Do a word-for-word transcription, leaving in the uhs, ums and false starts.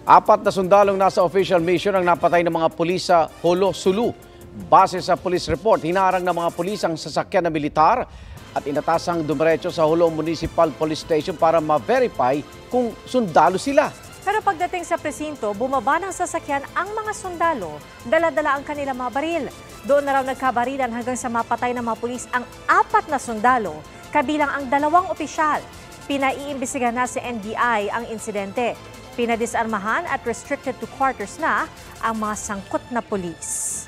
Apat na sundalong nasa official mission ang napatay ng mga pulis sa Holo, Sulu. Base sa police report, hinarang ng mga pulis ang sasakyan na militar at inatasang dumiretso sa Holo Municipal Police Station para ma-verify kung sundalo sila. Pero pagdating sa presinto, bumaba ng sasakyan ang mga sundalo, dala-dala ang kanilang mga baril. Doon na raw nagkabarilan hanggang sa mapatay ng mga pulis ang apat na sundalo, kabilang ang dalawang opisyal. Pinaiimbestigahan na sa N B I ang insidente. Pinadisarmahan at restricted to quarters na ang mga sangkot na pulis.